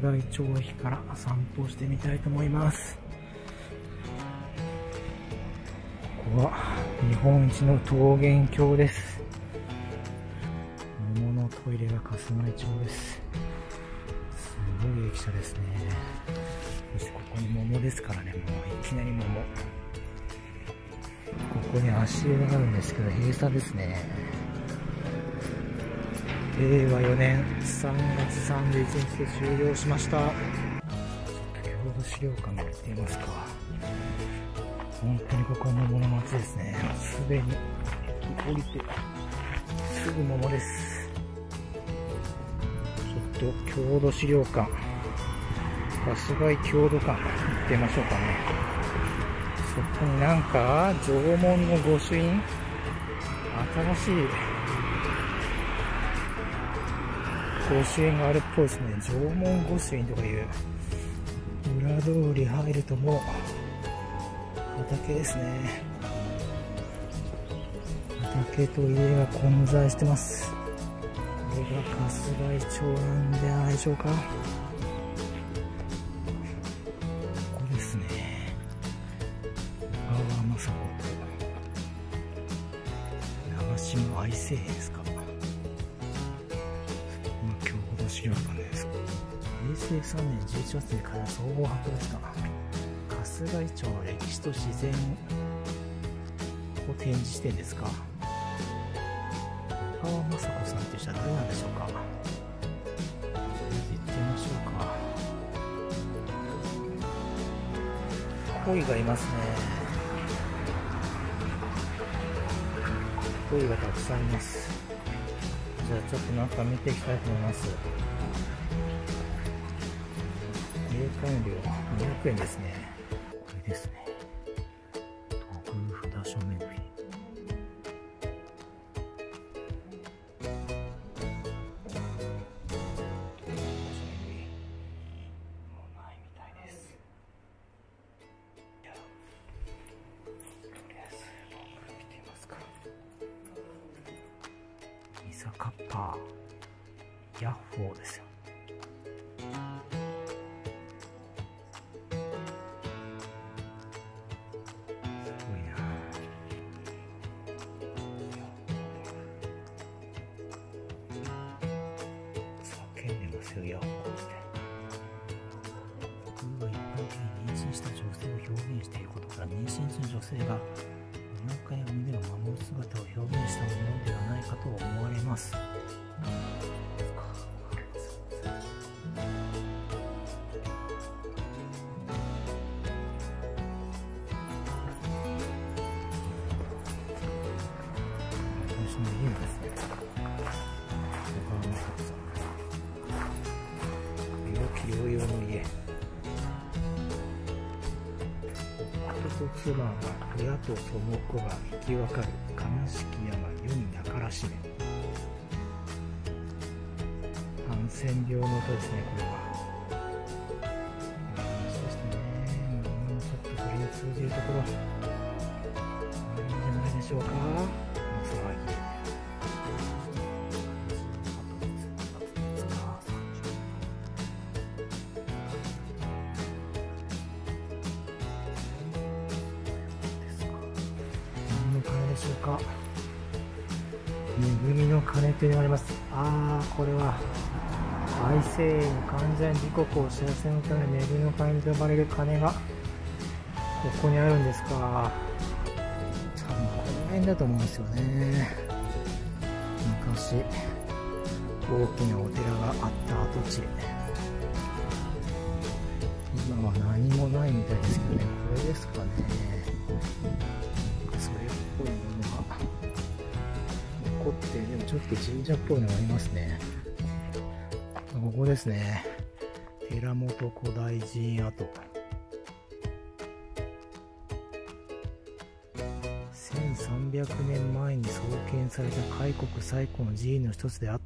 春日井町駅から散歩してみたいと思います。ここは日本一の桃源郷です。桃のトイレが春日井町です。すごい駅舎ですね。そしてここに桃ですからね、もういきなり桃。ここに足湯があるんですけど閉鎖ですね。令和4年3月31日で終了しました。郷土資料館が行っていますか。本当にここは桃の街ですね。すでに駅降りてすぐ桃です。ちょっと郷土資料館、春日井郷土館行ってみましょうかね。そこになんか縄文の御朱印、新しい御朱印があるっぽいですね。縄文御朱印とかいう裏通り入るともう畑ですね。畑と家が混在してます。これが春日井町なんじゃないでしょうか。ここですね。小川雅子と長島愛生ですか。郷土資料館です。平成3年11月に開かれた総合博物館。春日井町の歴史と自然を展示してんですか。小川雅子さんという人は誰なんでしょうか。行ってみましょうか。鯉がいますね。鯉がたくさんいます。じゃあちょっとなんか見ていきたいと思います。入館料200円ですね。これですね。徳札所巡り。もうないみたいです。とりあえず僕見てみますか。ミサカッパーヤッホーですよ。ヤッホーって僕が一般的に妊娠した女性を表現していることから、妊娠中の女性がお腹や胸を守る姿を表現したものではないかと思われます。私の家ですね。療養の家。夫と妻が親とその子が生き別る悲しき山世になからしめ。ハンセン病の音ですね、これは。話でしたね。もうちょっとそれに通じるところあるんじゃないでしょうか。この騒ぎ。でしょうか。恵みの鐘というのがあります。これは愛生に完全時刻を知らせるため恵みの鐘と呼ばれる鐘がここにあるんですか。多分この辺だと思うんですよね。昔大きなお寺があった跡地。今は何もないみたいですけどね。これですかね。それっぽいものが残って、でもちょっと神社っぽいのがありますね。ここですね。寺本古代寺院跡。1300年前に創建された開国最古の寺院の一つであった。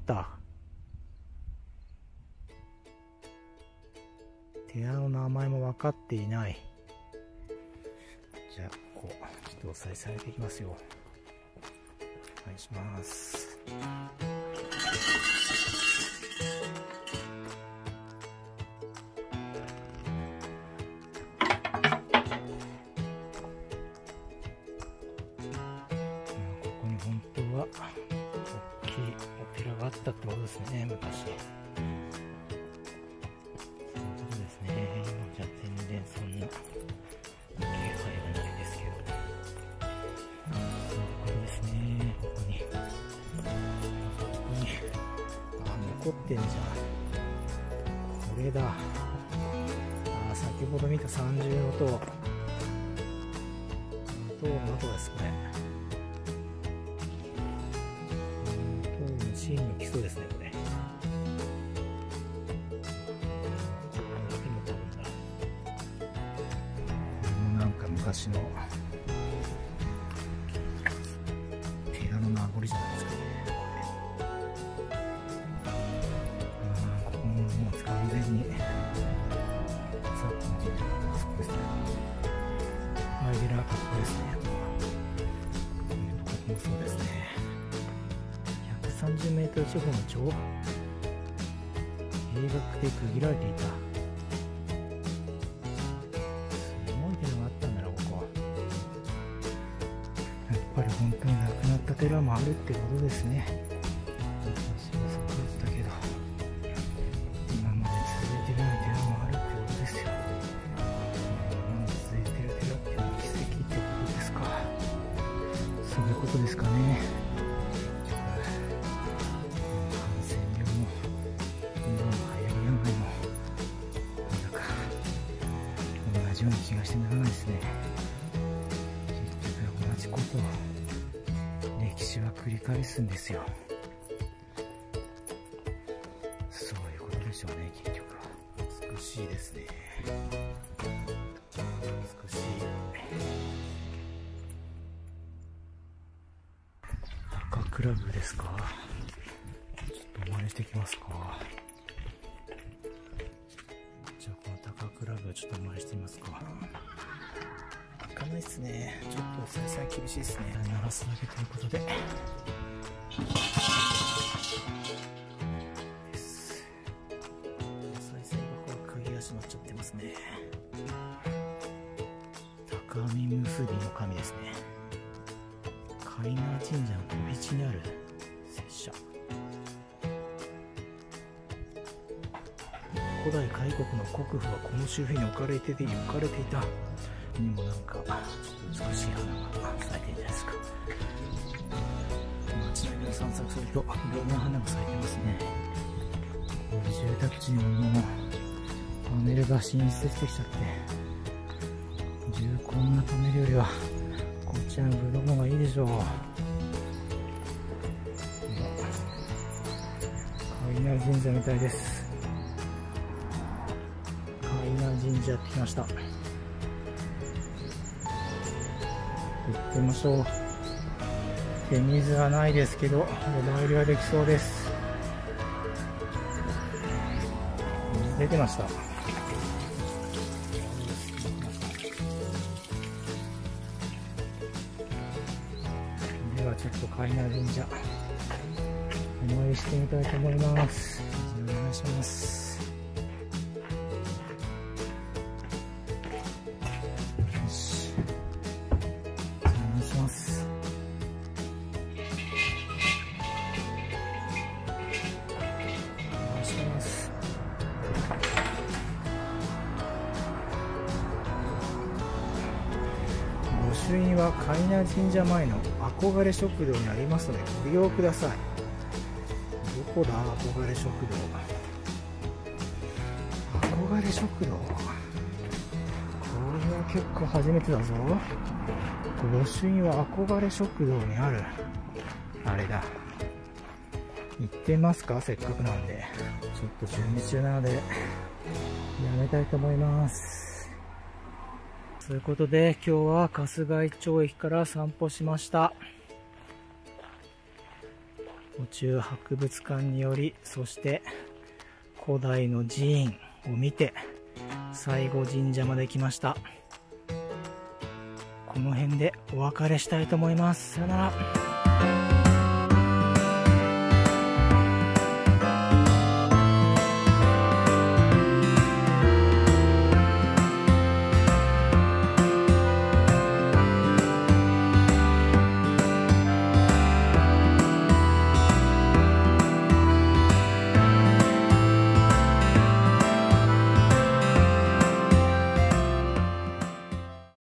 寺の名前も分かっていない。じゃあこうちょっとおさえされていきますよ。お願いします。 残ってんじゃん。これだ。先ほど見た三重の塔の後ですこれ。塔のシーンに来そうですねこれ。なんか昔の寺の名残じゃないですかね。ここももう完全にさっきの神社のあそこですね。アイデラーここですね。ここもそうですね。130メートル四方の超鋭角で区切られていた。やっぱり本当に亡くなった寺もあるってことですね。私はそう言ってたけど、今まで続いてない寺もあるってことですよ。今まで続いてる寺っていうのは奇跡ってことですか。そういうことですかね。感染病も今の流行り病もなんだか同じような気がしてならないですね。同じことを歴史は繰り返すんですよ。そういうことでしょうね。結局は美しいですね。美しい。高倉部ですか。ちょっと真似してきますか。じゃあこの高倉部ちょっと真似してみますか。いかないっすね。ちょっと再三厳しいですね。鳴らすだけということで。再生箱は鍵が閉まっちゃってますね。高見結びの神ですね。海南神社の飛び地にある拙者。古代開国の国府はこの周辺に置かれていた。にもなんかちょっと美しい花が咲いてるんじゃないですか。街の上を散策するといろんな花が咲いてますね。こういう住宅地にもパネルが進出してきちゃって、重厚なパネルよりはこっちのブドウの方がいいでしょう。海南神社みたいです。海南神社やってきました。行ってみましょう。手水はないですけど、お参りはできそうです。水出てました。ではちょっと海南神社お参りしてみたいと思います。お願いします。御朱印は海南神社前の憧れ食堂にありますのでご利用ください。どこだ憧れ食堂。憧れ食堂、これは結構初めてだぞ。御朱印は憧れ食堂にあるあれだ。行ってみますか。せっかくなんで。ちょっと準備中なのでやめたいと思います。ということで今日は春日井町駅から散歩しました。途中博物館により、そして古代の寺院を見て西郷神社まで来ました。この辺でお別れしたいと思います。さよなら。